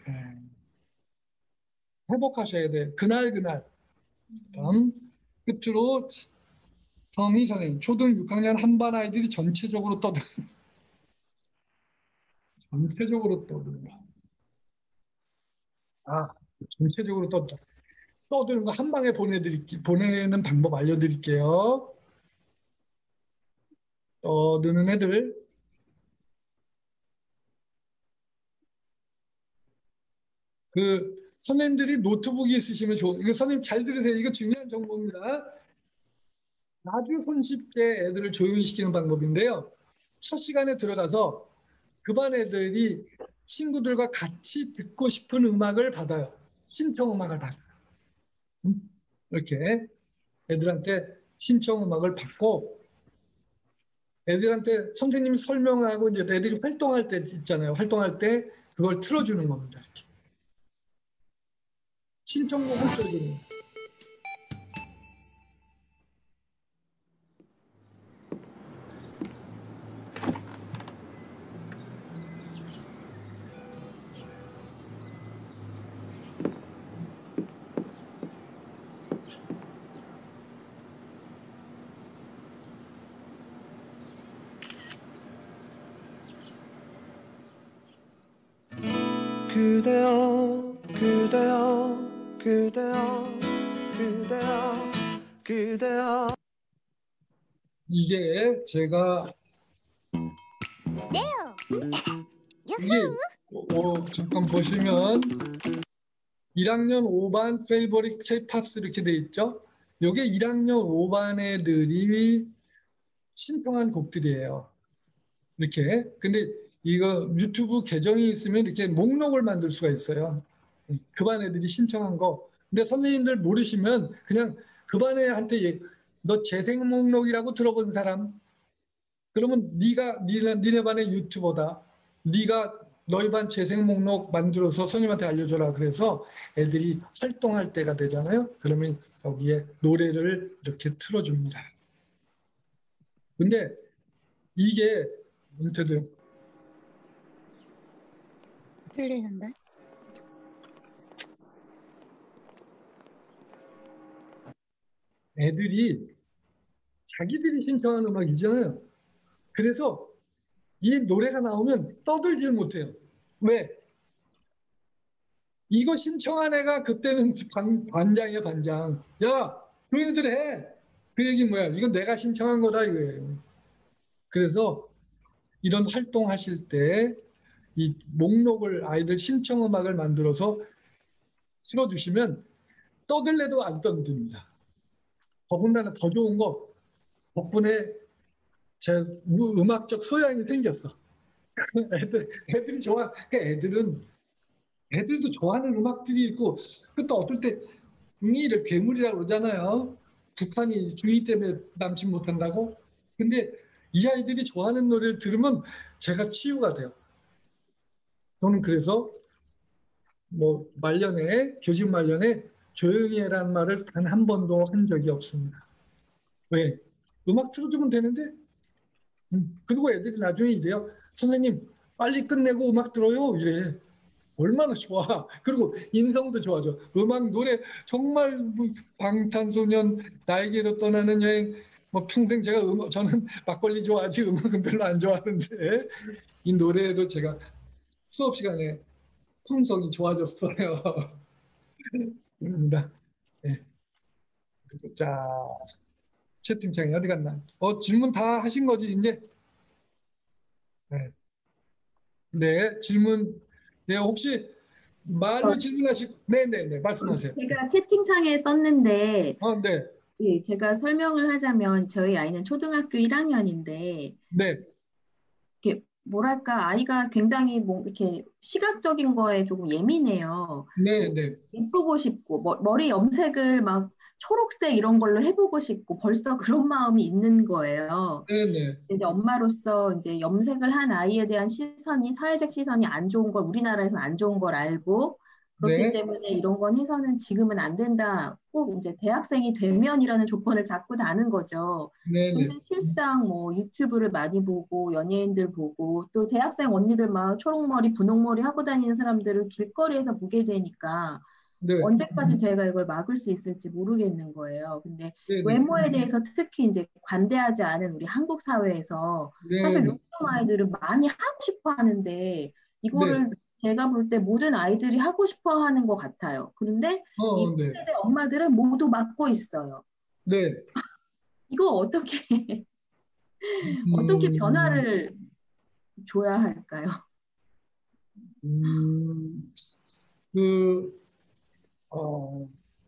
회복하셔야 돼요. 그날. 다음 끝으로 정희 선생님, 초등 6학년 한반 아이들이 전체적으로 떠들어. 전체적으로 떠드는 거 한 방에 보내는 방법 알려드릴게요. 떠드는 애들. 선생님들이 노트북이 있으시면 이거 선생님 잘 들으세요. 이거 중요한 정보입니다. 아주 손쉽게 애들을 조용히 시키는 방법인데요. 첫 시간에 들어가서 그 반 애들이 친구들과 같이 듣고 싶은 음악을 받아요. 신청 음악을 받아요. 이렇게 애들한테 신청 음악을 받고 애들한테 선생님이 설명하고 이제 애들이 활동할 때 있잖아요. 활동할 때 그걸 틀어주는 겁니다. 이렇게. 신청곡을 틀어주는 거예요. 그대여 이게 제가 이게 잠깐 보시면 1학년 5반 페이보릿 K-팝스 이렇게 돼 있죠. 이게 1학년 5반 애들이 신청한 곡들이에요. 이렇게. 근데 이거 유튜브 계정이 있으면 이렇게 목록을 만들 수가 있어요. 그 반 애들이 신청한 거. 근데 선생님들 모르시면 그냥 그 반 애한테 너 재생 목록이라고 들어본 사람? 그러면 니네 반의 유튜버다. 네가 너희 반 재생 목록 만들어서 선생님한테 알려줘라. 그래서 애들이 활동할 때가 되잖아요. 그러면 여기에 노래를 이렇게 틀어줍니다. 근데 이게 문태도요. 틀리는데? 애들이 자기들이 신청한 음악이잖아요. 그래서 이 노래가 나오면 떠들질 못해요. 왜? 이거 신청한 애가 그때는 반장이야, 반장. 야, 너희들 해. 그 얘기 뭐야? 이건 내가 신청한 거다 이거예요. 그래서 이런 활동하실 때 이 목록을 아이들 신청 음악을 만들어서 실어주시면 떠들래도 안 떠듭니다. 더군다나 더 좋은 거 덕분에 제 음악적 소양이 생겼어. 애들이 좋아. 애들도 좋아하는 음악들이 있고 또 어떨 때 중이를 괴물이라고 그러잖아요. 북한이 중이 때문에 남친 못한다고. 근데 이 아이들이 좋아하는 노래를 들으면 제가 치유가 돼요. 저는 그래서 교직 말년에 조용히 해라는 말을 단 한 번도 한 적이 없습니다. 왜? 음악 틀어주면 되는데? 그리고 애들이 나중에 이래요. 선생님 빨리 끝내고 음악 들어요. 이래. 얼마나 좋아. 그리고 인성도 좋아져. 음악 노래 정말 방탄소년 나에게로 떠나는 여행 평생 저는 막걸리 좋아하지 음악은 별로 안 좋아하는데 이 노래로 제가 수업 시간에 품성이 좋아졌어요. 입니다. 예. 자, 채팅창이 어디 갔나? 질문 다 하신 거지, 이제? 네. 네, 질문. 네, 혹시 말로 질문하시고, 네네네, 말씀하세요. 제가 채팅창에 썼는데, 네, 예, 제가 설명을 하자면 저희 아이는 초등학교 1학년인데, 네, 이렇게 뭐랄까 아이가 굉장히 뭐 이렇게 시각적인 거에 조금 예민해요. 네, 네, 예쁘고 싶고 머리 염색을 막 초록색 이런 걸로 해보고 싶고 벌써 그런 마음이 있는 거예요. 네, 네, 이제 엄마로서 이제 염색을 한 아이에 대한 시선이 사회적 시선이 안 좋은 걸 우리나라에서는 안 좋은 걸 알고 그렇기 네, 때문에 이런 건 해서는 지금은 안 된다. 꼭 이제 대학생이 되면이라는 조건을 잡고 다는 거죠. 네, 네, 근데 실상 뭐 유튜브를 많이 보고 연예인들 보고 또 대학생 언니들 막 초록머리 분홍머리 하고 다니는 사람들을 길거리에서 보게 되니까 네, 언제까지 제가 이걸 막을 수 있을지 모르겠는 거예요. 근데 네, 네, 외모에 대해서 특히 이제 관대하지 않은 우리 한국 사회에서 네, 사실 네, 요즘 아이들은 많이 하고 싶어 하는데 네, 이거를 제가 볼 때 모든 아이들이 하고 싶어 하는 것 같아요. 그런데 이 네, 세대 엄마들은 모두 막고 있어요. 네. 이거 어떻게 어떻게 음, 변화를 줘야 할까요? 음, 그, 어,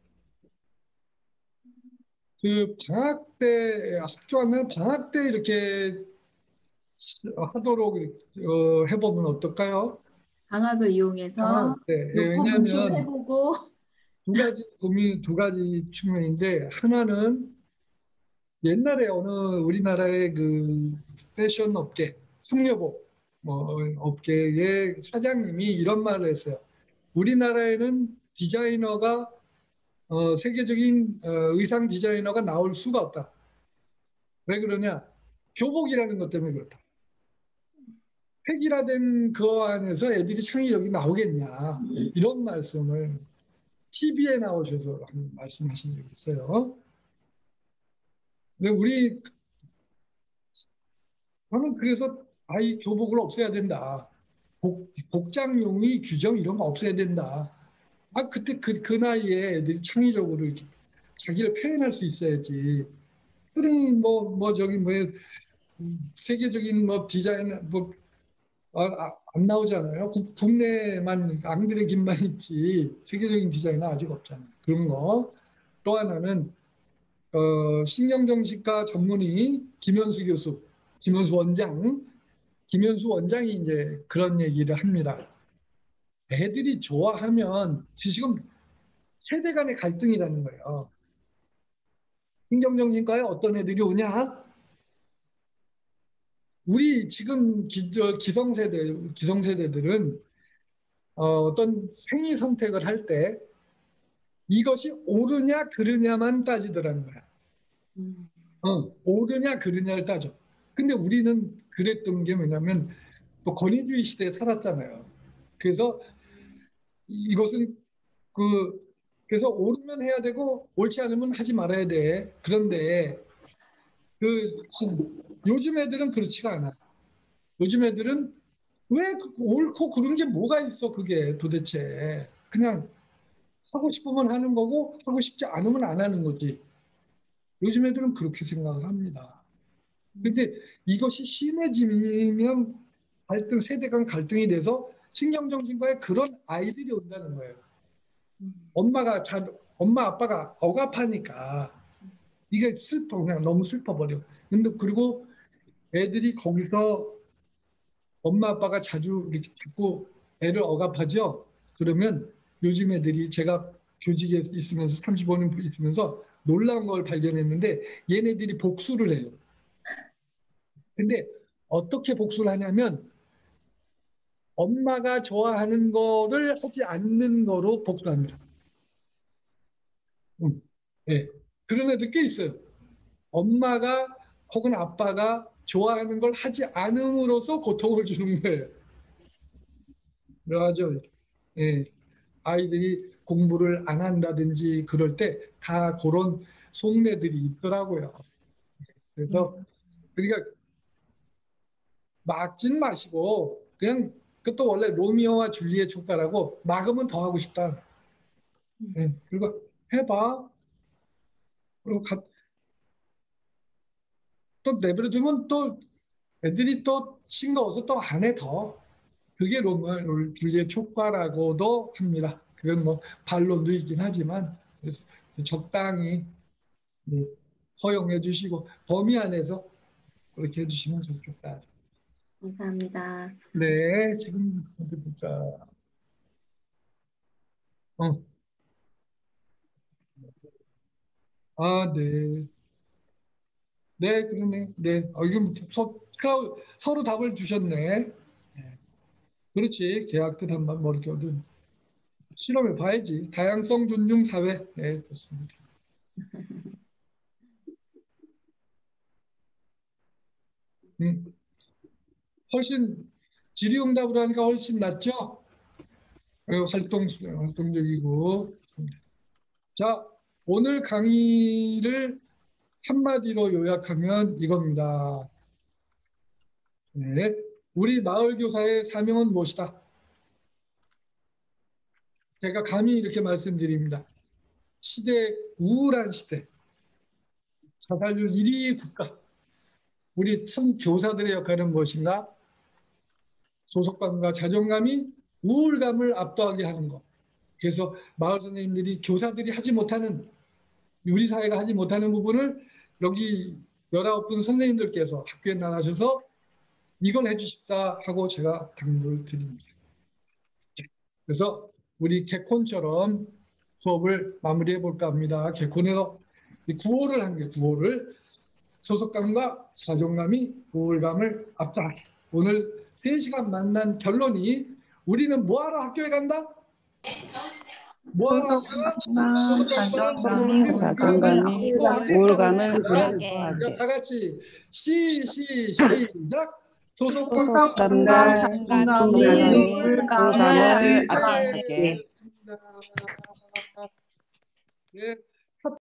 방학 때, 학교 안에 방학 때 이렇게 하도록 해보면 어떨까요? 방학을 이용해서 방학 때. 예, 욕구 분출을 왜냐하면 해보고 두 가지 측면인데, 하나는 옛날에 어느 우리나라의 그 패션 업계, 숙녀복 뭐 업계의 사장님이 이런 말을 했어요. 우리나라에는 디자이너가 세계적인 의상 디자이너가 나올 수가 없다. 왜 그러냐? 교복이라는 것 때문에 그렇다. 획일화된 그 안에서 애들이 창의력이 나오겠냐. 이런 말씀을 TV에 나오셔서 말씀하신 적이 있어요. 근데 저는 그래서 아이 교복을 없애야 된다. 복장용이 규정 이런 거 없애야 된다. 그때 그 나이에 애들이 창의적으로 이렇게 자기를 표현할 수 있어야지. 그러니 저기 세계적인 뭐 디자인 안 나오잖아요. 국내만 앙드레 김만 있지 세계적인 디자인은 아직 없잖아요. 그런 거. 또 하나는 신경정신과 전문의 김현수 원장이 이제 그런 얘기를 합니다. 애들이 좋아하면 지금 세대 간의 갈등이라는 거예요. 신경정신과에 어떤 애들이 오냐? 우리 지금 기성세대들은 어떤 생애 선택을 할 때 이것이 옳으냐 그르냐만 따지더라는 거야. 옳으냐 그르냐를 따져. 근데 우리는 그랬던 게 뭐냐면 또 권위주의 시대에 살았잖아요. 그래서 이것은 그래서 옳으면 해야 되고 옳지 않으면 하지 말아야 돼. 그런데 그 요즘 애들은 그렇지가 않아. 요즘 애들은 왜 옳고 그른 게 뭐가 있어 그게 도대체. 그냥 하고 싶으면 하는 거고 하고 싶지 않으면 안 하는 거지. 요즘 애들은 그렇게 생각을 합니다. 근데 이것이 심해지면 세대 간 갈등이 돼서 신경정신과에 그런 아이들이 온다는 거예요. 엄마 아빠가 억압하니까 이게 그냥 너무 슬퍼버려. 근데 그리고 애들이 거기서 엄마 아빠가 자주 이렇게 자꾸 애를 억압하죠. 그러면 요즘 애들이 제가 교직에 있으면서 35년 있으면서 놀라운 걸 발견했는데 얘네들이 복수를 해요. 근데 어떻게 복수를 하냐면 엄마가 좋아하는 거를 하지 않는 거로 복수합니다. 네. 그런 애들 꽤 있어요. 엄마가 혹은 아빠가 좋아하는 걸 하지 않음으로써 고통을 주는 거예요. 그래가지고 예, 아이들이 공부를 안 한다든지 그럴 때 다 그런 속내들이 있더라고요. 그래서 그러니까 막진 마시고 그냥 그것도 원래 로미오와 줄리엣 효과라고 막으면 더 하고 싶다. 네, 그리고 해봐. 그리고 또 내버려두면 또 애들이 또 싱거워서 또 안 해 더. 그게 롤 분리의 효과라고도 합니다. 그건 뭐 반론도 있긴 하지만 그래서 적당히 네, 허용해 주시고 범위 안에서 그렇게 해주시면 좋겠다. 감사합니다. 네, 지금 어디 볼까? 아, 네. 네, 그러네. 네. 이건 서로 답을 주셨네. 네. 그렇지. 계약들 한번 뭐 이렇게 어든 실험해 봐야지. 다양성 존중 사회. 네, 좋습니다. 훨씬 질의응답을 하니까 훨씬 낫죠? 활동적이고. 자, 오늘 강의를 한마디로 요약하면 이겁니다. 네. 우리 마을교사의 사명은 무엇이다? 제가 감히 이렇게 말씀드립니다. 우울한 시대, 자살률 1위 국가. 우리 교사들의 역할은 무엇인가? 소속감과 자존감이 우울감을 압도하게 하는 것. 그래서 마을 선생님들이 교사들이 하지 못하는, 우리 사회가 하지 못하는 부분을 여기 19분 선생님들께서 학교에 나가셔서 이걸 해주십사 하고 제가 당부를 드립니다. 그래서 우리 개콘처럼 수업을 마무리해 볼까 합니다. 개콘에서 구호를 한 게 구호를 소속감과 자존감이 우울감을 압도하게. 오늘 3시간 만난 결론이 우리는 뭐하러 학교에 간다? 뭐하러 소속감과 자존감이 우울감을 압도하게. 압도하게. 다 같이 시작. 소속감과 자존감이 우울감을 압도하게. 네.